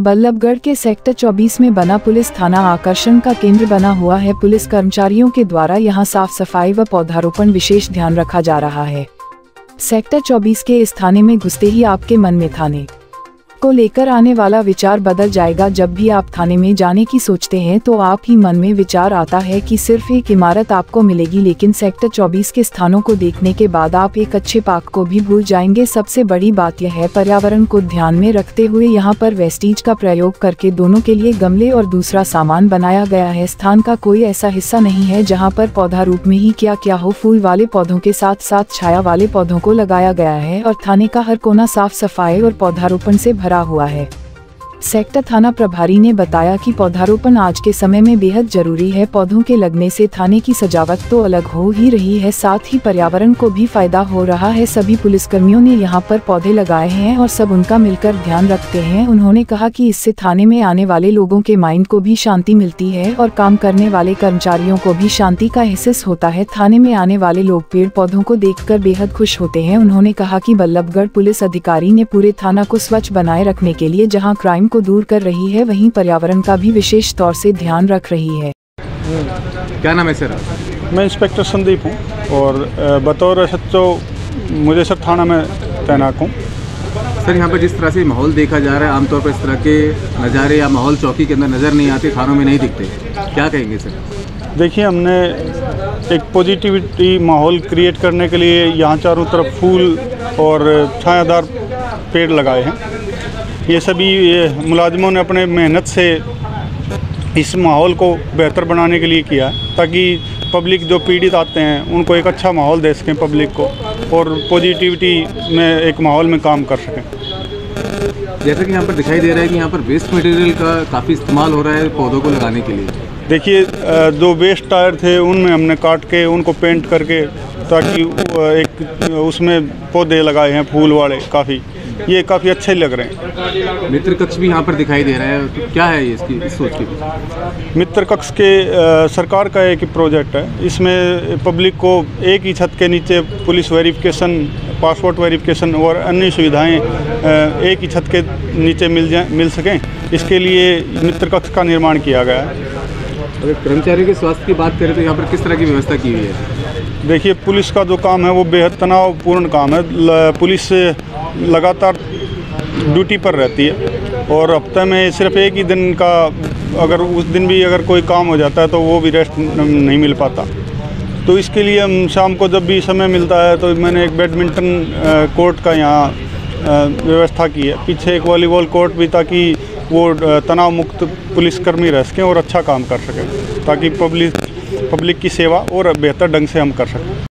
बल्लभगढ़ के सेक्टर 24 में बना पुलिस थाना आकर्षण का केंद्र बना हुआ है। पुलिस कर्मचारियों के द्वारा यहां साफ सफाई व पौधारोपण विशेष ध्यान रखा जा रहा है। सेक्टर 24 के इस थाने में घुसते ही आपके मन में थाने को लेकर आने वाला विचार बदल जाएगा। जब भी आप थाने में जाने की सोचते हैं तो आप ही मन में विचार आता है कि सिर्फ एक इमारत आपको मिलेगी, लेकिन सेक्टर 24 के स्थानों को देखने के बाद आप एक अच्छे पार्क को भी भूल जाएंगे। सबसे बड़ी बात यह है, पर्यावरण को ध्यान में रखते हुए यहाँ पर वेस्टेज का प्रयोग करके दोनों के लिए गमले और दूसरा सामान बनाया गया है। स्थान का कोई ऐसा हिस्सा नहीं है जहाँ पर पौधा रूप में ही क्या हो। फूल वाले पौधों के साथ साथ छाया वाले पौधों को लगाया गया है और थाने का हर कोना साफ सफाई और पौधारोपण से भरा हुआ है। सेक्टर थाना प्रभारी ने बताया कि पौधारोपण आज के समय में बेहद जरूरी है। पौधों के लगने से थाने की सजावट तो अलग हो ही रही है, साथ ही पर्यावरण को भी फायदा हो रहा है। सभी पुलिसकर्मियों ने यहां पर पौधे लगाए हैं और सब उनका मिलकर ध्यान रखते हैं। उन्होंने कहा कि इससे थाने में आने वाले लोगों के माइंड को भी शांति मिलती है और काम करने वाले कर्मचारियों को भी शांति का एहसास होता है। थाने में आने वाले लोग पेड़ पौधों को देखकर बेहद खुश होते हैं। उन्होंने कहा कि बल्लभगढ़ पुलिस अधिकारी ने पूरे थाना को स्वच्छ बनाए रखने के लिए जहाँ क्राइम को दूर कर रही है, वहीं पर्यावरण का भी विशेष तौर से ध्यान रख रही है। क्या नाम है सर? मैं इंस्पेक्टर संदीप हूँ और बतौर SHO मुझे सर थाना में तैनात हूँ। सर, यहाँ पर जिस तरह से माहौल देखा जा रहा है, आमतौर पर इस तरह के नज़ारे या माहौल चौकी के अंदर नज़र नहीं आते, थानों में नहीं दिखते, क्या कहेंगे सर? देखिए, हमने एक पॉजिटिविटी माहौल क्रिएट करने के लिए यहाँ चारों तरफ फूल और छायादार पेड़ लगाए हैं। ये सभी मुलाजिमों ने अपने मेहनत से इस माहौल को बेहतर बनाने के लिए किया है, ताकि पब्लिक जो पीड़ित आते हैं उनको एक अच्छा माहौल दे सकें पब्लिक को और पॉजिटिविटी में एक माहौल में काम कर सकें। जैसा कि यहाँ पर दिखाई दे रहा है कि यहाँ पर वेस्ट मटेरियल का काफ़ी इस्तेमाल हो रहा है पौधों को लगाने के लिए। देखिए, जो वेस्ट टायर थे उनमें हमने काट के उनको पेंट करके ताकि एक उसमें पौधे लगाए हैं फूल वाले, ये काफ़ी अच्छे लग रहे हैं। मित्र कक्ष भी यहाँ पर दिखाई दे रहा है, तो क्या है ये इसकी इस सोच के पीछे? मित्र कक्ष के सरकार का एक प्रोजेक्ट है। इसमें पब्लिक को एक ही छत के नीचे पुलिस वेरिफिकेशन, पासपोर्ट वेरिफिकेशन और अन्य सुविधाएं एक ही छत के नीचे मिल सकें, इसके लिए मित्र कक्ष का निर्माण किया गया है। अगर कर्मचारियों के स्वास्थ्य की बात करें तो यहाँ पर किस तरह की व्यवस्था की हुई है? देखिए, पुलिस का जो काम है वो बेहद तनावपूर्ण काम है। पुलिस लगातार ड्यूटी पर रहती है और हफ्ते में सिर्फ एक ही दिन का, अगर उस दिन भी अगर कोई काम हो जाता है तो वो भी रेस्ट नहीं मिल पाता। तो इसके लिए हम शाम को जब भी समय मिलता है तो मैंने एक बैडमिंटन कोर्ट का यहाँ व्यवस्था की है, पीछे एक वॉलीबॉल कोर्ट भी, ताकि वो तनाव मुक्त पुलिसकर्मी रह सकें और अच्छा काम कर सकें, ताकि पब्लिक की सेवा और बेहतर ढंग से हम कर सकें।